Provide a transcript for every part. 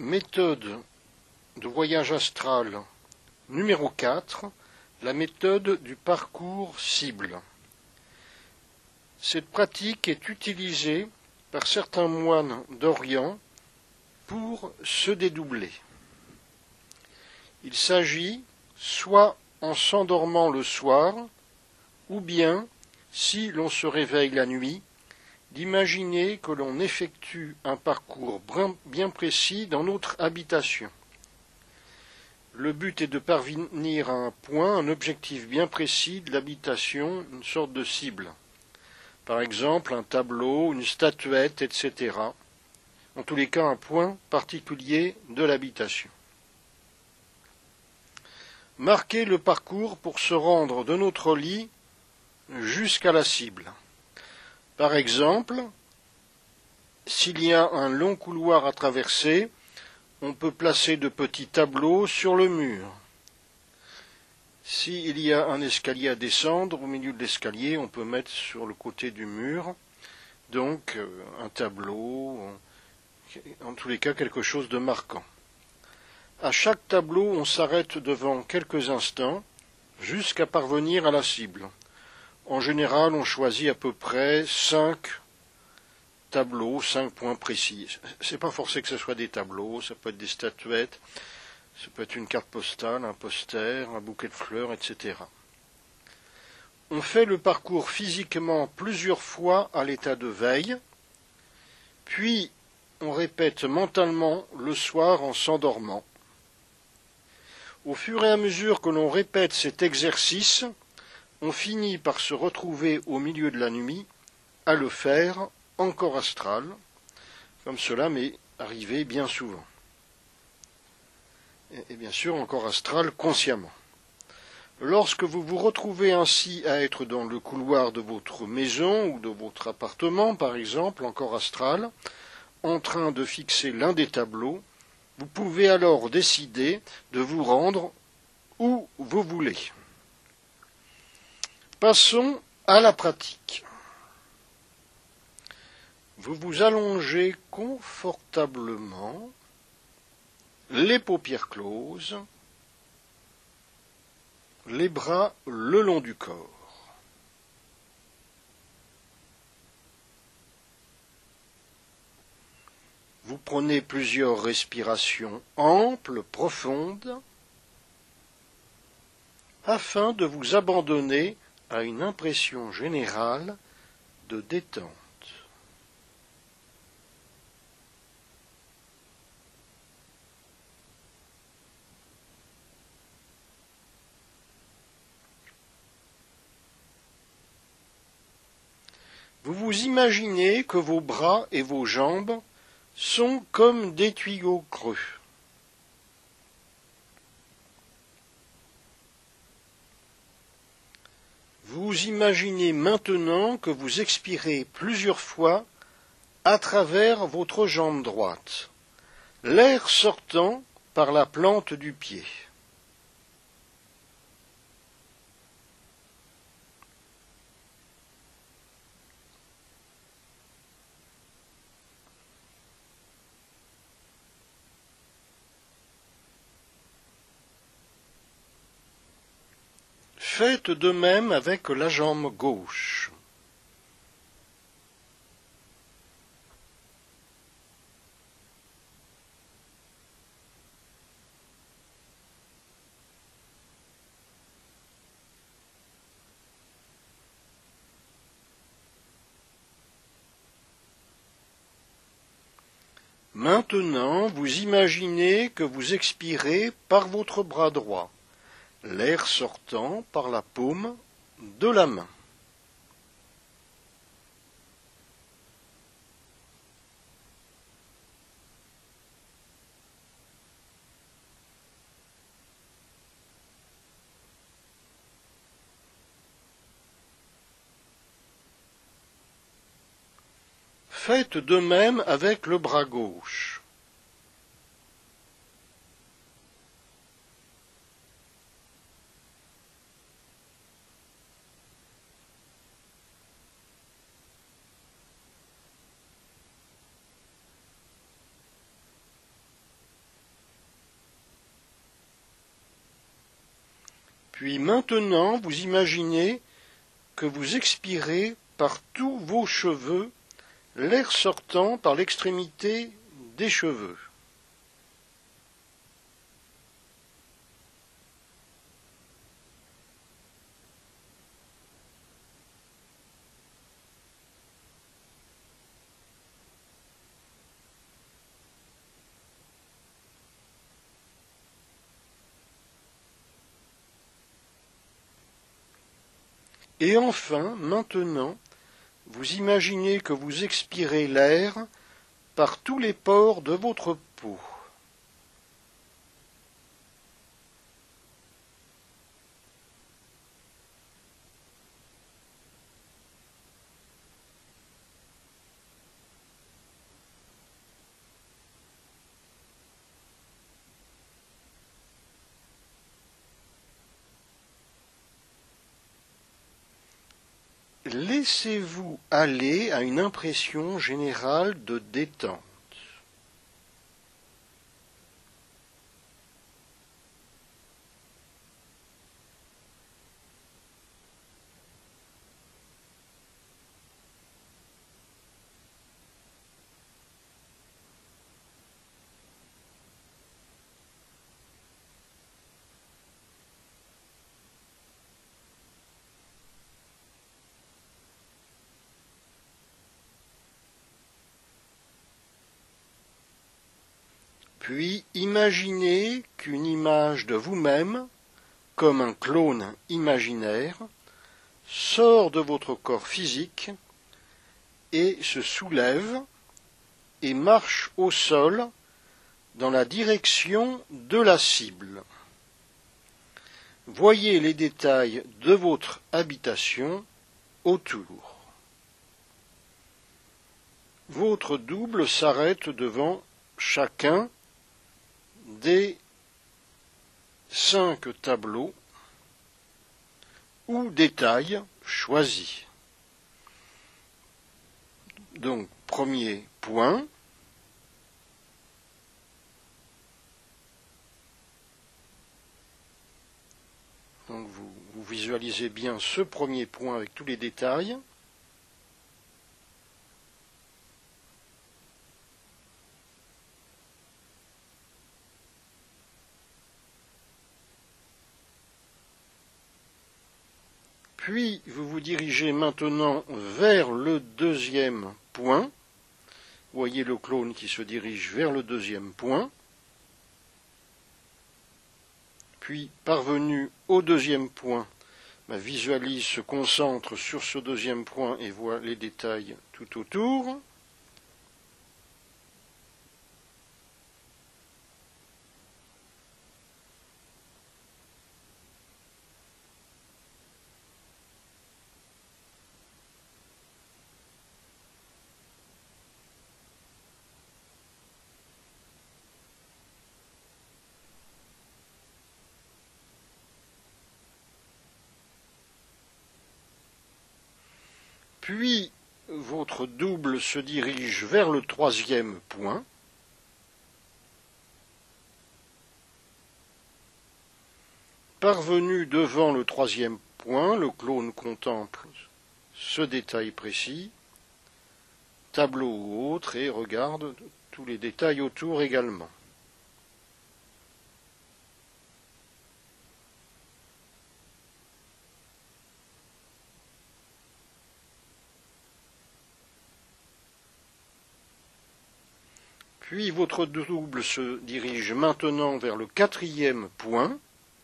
Méthode de voyage astral numéro 4, la méthode du parcours cible. Cette pratique est utilisée par certains moines d'Orient pour se dédoubler. Il s'agit soit en s'endormant le soir, ou bien, si l'on se réveille la nuit, d'imaginer que l'on effectue un parcours bien précis dans notre habitation. Le but est de parvenir à un point, un objectif bien précis de l'habitation, une sorte de cible. Par exemple, un tableau, une statuette, etc. En tous les cas, un point particulier de l'habitation. Marquer le parcours pour se rendre de notre lit jusqu'à la cible. Par exemple, s'il y a un long couloir à traverser, on peut placer de petits tableaux sur le mur. S'il y a un escalier à descendre, au milieu de l'escalier, on peut mettre sur le côté du mur, donc un tableau, en tous les cas quelque chose de marquant. À chaque tableau, on s'arrête devant quelques instants, jusqu'à parvenir à la cible. En général, on choisit à peu près 5 tableaux, 5 points précis. C'est pas forcé que ce soit des tableaux, ça peut être des statuettes, ça peut être une carte postale, un poster, un bouquet de fleurs, etc. On fait le parcours physiquement plusieurs fois à l'état de veille, puis on répète mentalement le soir en s'endormant. Au fur et à mesure que l'on répète cet exercice, on finit par se retrouver au milieu de la nuit à le faire en corps astral, comme cela m'est arrivé bien souvent. Et bien sûr en corps astral consciemment. Lorsque vous vous retrouvez ainsi à être dans le couloir de votre maison ou de votre appartement, par exemple, en corps astral, en train de fixer l'un des tableaux, vous pouvez alors décider de vous rendre où vous voulez. Passons à la pratique. Vous vous allongez confortablement, les paupières closes, les bras le long du corps. Vous prenez plusieurs respirations amples, profondes, afin de vous abandonner à une impression générale de détente. Vous vous imaginez que vos bras et vos jambes sont comme des tuyaux creux. Vous imaginez maintenant que vous expirez plusieurs fois à travers votre jambe droite, l'air sortant par la plante du pied. Faites de même avec la jambe gauche. Maintenant, vous imaginez que vous expirez par votre bras droit, l'air sortant par la paume de la main. Faites de même avec le bras gauche. Puis maintenant, vous imaginez que vous expirez par tous vos cheveux, l'air sortant par l'extrémité des cheveux. Et enfin, maintenant, vous imaginez que vous expirez l'air par tous les pores de votre peau. Laissez-vous aller à une impression générale de détente. Puis imaginez qu'une image de vous-même, comme un clone imaginaire, sort de votre corps physique et se soulève et marche au sol dans la direction de la cible. Voyez les détails de votre habitation autour. Votre double s'arrête devant chacun des 5 tableaux ou détails choisis. Donc, premier point. Donc, vous visualisez bien ce premier point avec tous les détails. Puis, vous vous dirigez maintenant vers le deuxième point. Vous voyez le clone qui se dirige vers le deuxième point. Puis, parvenu au deuxième point, visualise, se concentre sur ce deuxième point et voit les détails tout autour. Puis, votre double se dirige vers le troisième point. Parvenu devant le troisième point, le clone contemple ce détail précis, tableau ou autre, et regarde tous les détails autour également. Puis votre double se dirige maintenant vers le quatrième point.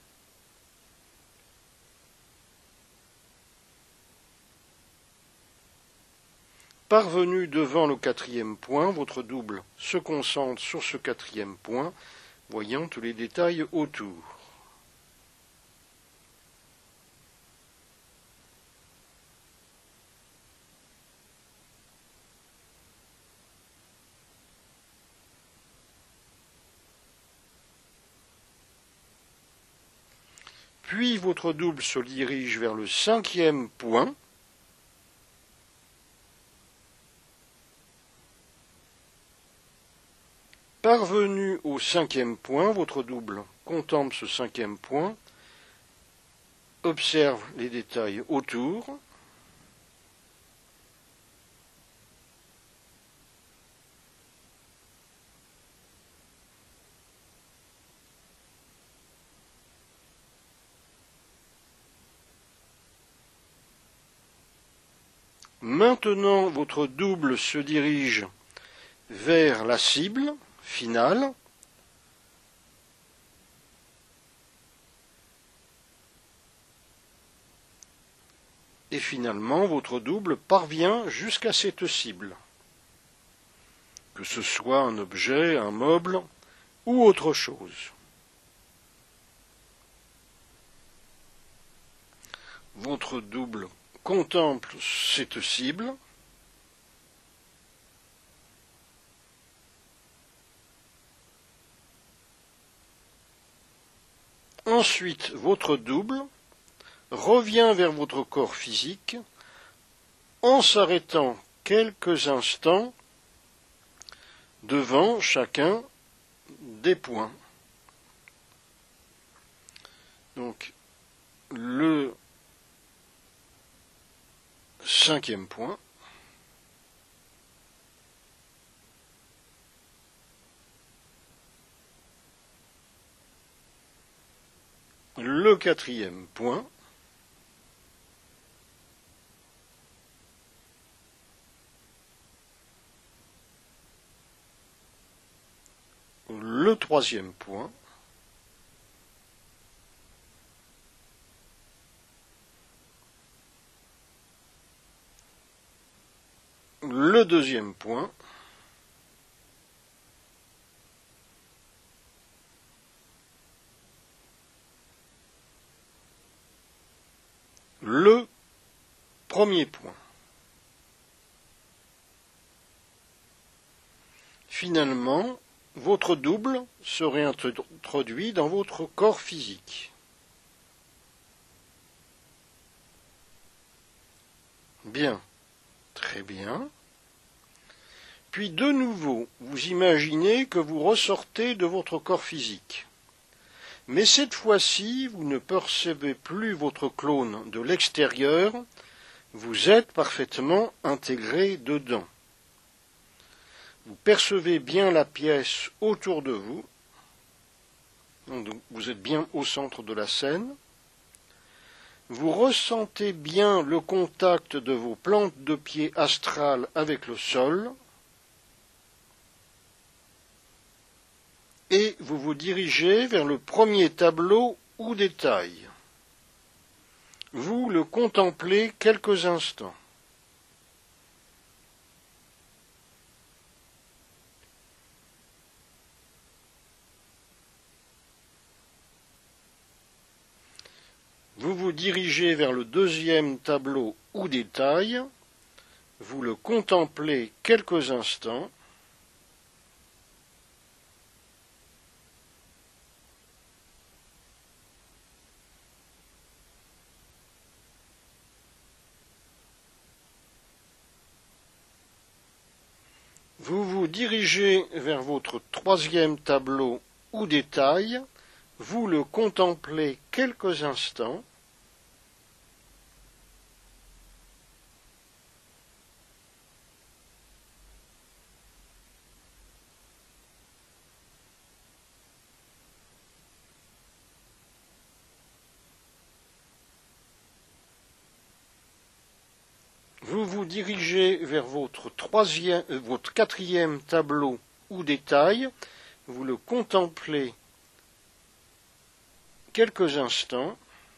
Parvenu devant le quatrième point, votre double se concentre sur ce quatrième point, voyant tous les détails autour. Puis votre double se dirige vers le cinquième point. Parvenu au cinquième point, votre double contemple ce cinquième point observe les détails autour. Maintenant, votre double se dirige vers la cible finale. Et finalement, votre double parvient jusqu'à cette cible. Que ce soit un objet, un meuble ou autre chose. Votre double contemple cette cible. Ensuite, votre double revient vers votre corps physique en s'arrêtant quelques instants devant chacun des points. Donc, le 5e point, le 4e point, le 3e point, le 2e point, le 1er point. Finalement, votre double serait introduit dans votre corps physique. Bien, très bien. Puis de nouveau, vous imaginez que vous ressortez de votre corps physique. Mais cette fois-ci, vous ne percevez plus votre clone de l'extérieur, vous êtes parfaitement intégré dedans. Vous percevez bien la pièce autour de vous, donc vous êtes bien au centre de la scène. Vous ressentez bien le contact de vos plantes de pied astrales avec le sol, et vous vous dirigez vers le premier tableau ou détail. Vous le contemplez quelques instants. Vous vous dirigez vers le deuxième tableau ou détail, vous le contemplez quelques instants, vous vous dirigez vers votre troisième tableau ou détail, vous le contemplez quelques instants, vous vous dirigez vers votre quatrième tableau ou détail, vous le contemplez quelques instants,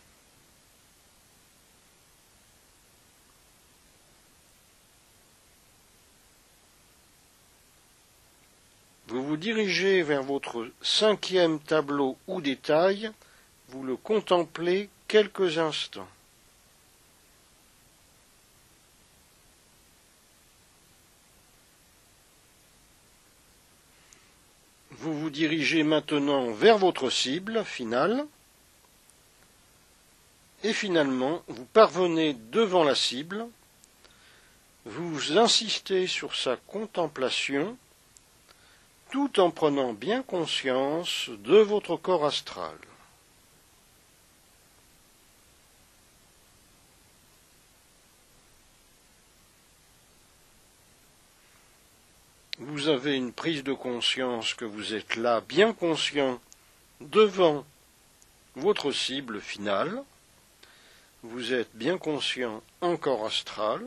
vous vous dirigez vers votre cinquième tableau ou détail, vous le contemplez quelques instants. Vous vous dirigez maintenant vers votre cible finale, et finalement, vous parvenez devant la cible, vous insistez sur sa contemplation, tout en prenant bien conscience de votre corps astral. vous avez une prise de conscience que vous êtes là, bien conscient, devant votre cible finale. Vous êtes bien conscient en corps astral,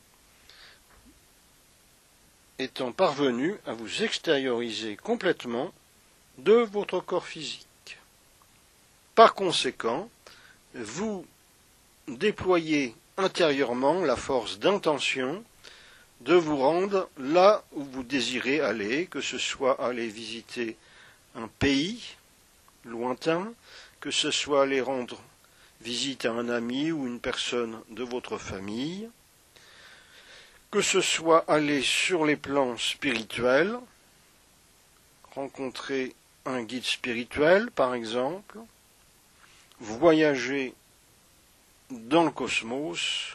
étant parvenu à vous extérioriser complètement de votre corps physique. Par conséquent, vous déployez intérieurement la force d'intention de vous rendre là où vous désirez aller, que ce soit aller visiter un pays lointain, que ce soit aller rendre visite à un ami ou une personne de votre famille, que ce soit aller sur les plans spirituels, rencontrer un guide spirituel par exemple, voyager dans le cosmos,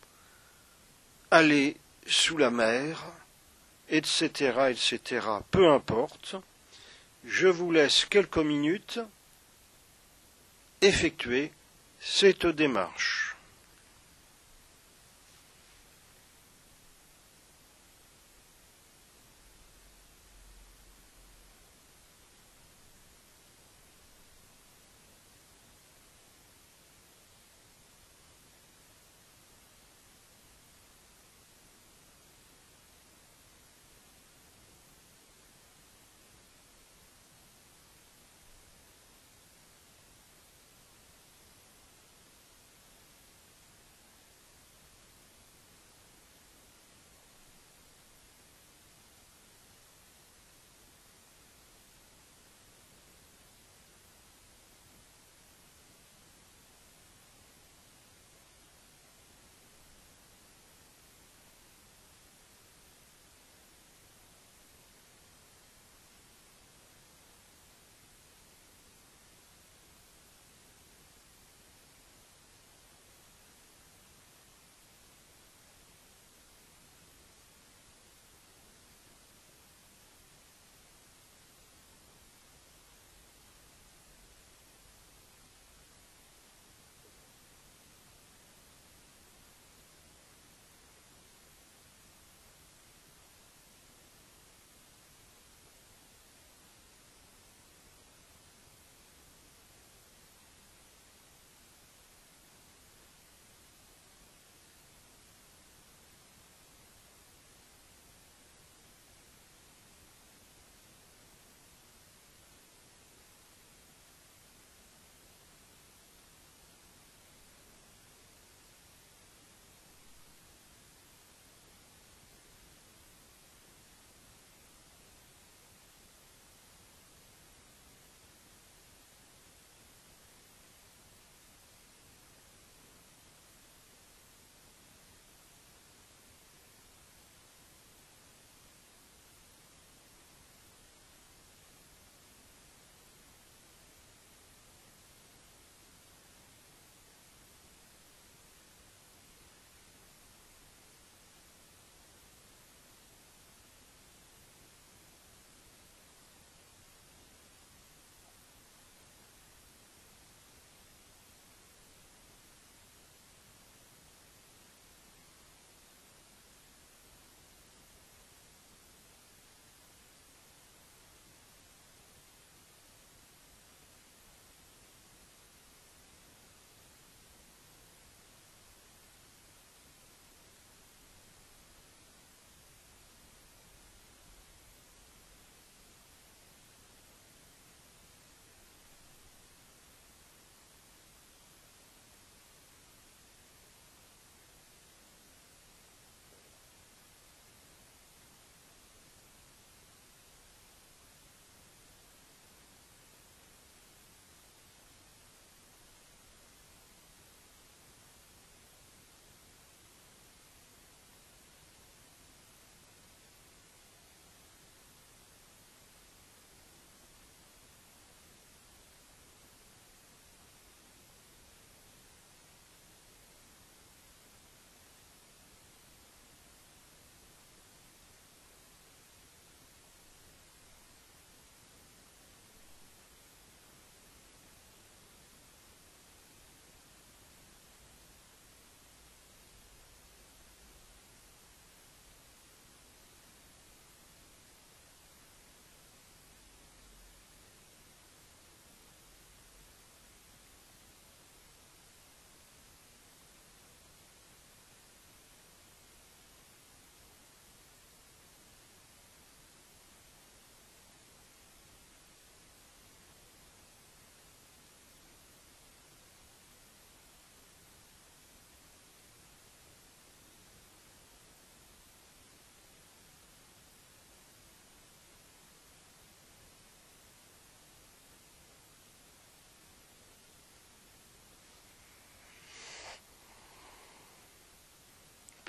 aller sous la mer, etc., etc., peu importe. Je vous laisse quelques minutes effectuer cette démarche.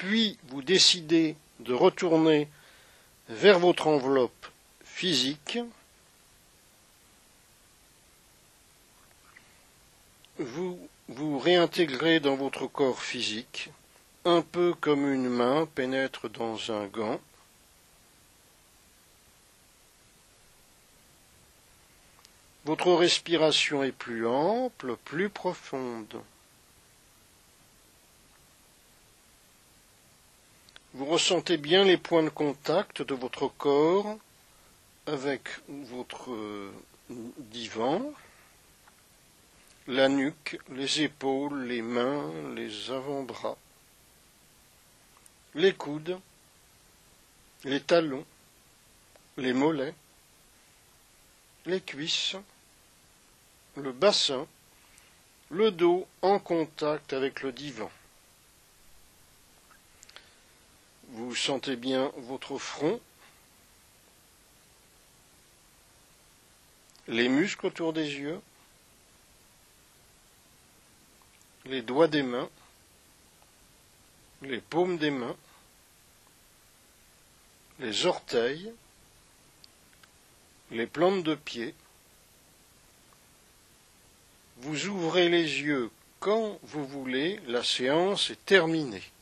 puis vous décidez de retourner vers votre enveloppe physique, vous vous réintégrez dans votre corps physique, un peu comme une main pénètre dans un gant. Votre respiration est plus ample, plus profonde. Vous ressentez bien les points de contact de votre corps avec votre divan, la nuque, les épaules, les mains, les avant-bras, les coudes, les talons, les mollets, les cuisses, le bassin, le dos en contact avec le divan. Vous sentez bien votre front, les muscles autour des yeux, les doigts des mains, les paumes des mains, les orteils, les plantes de pied. Vous ouvrez les yeux quand vous voulez, la séance est terminée.